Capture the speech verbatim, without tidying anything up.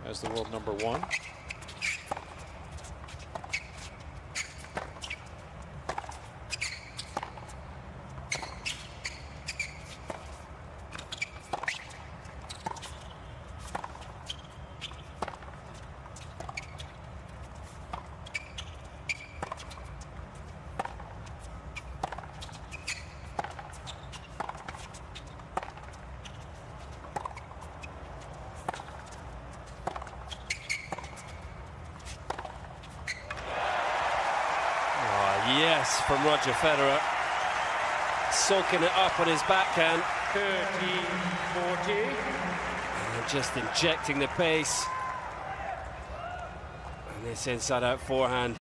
as the world number one. Yes, from Roger Federer, soaking it up on his backhand. thirty forty. And just injecting the pace. And this inside-out forehand.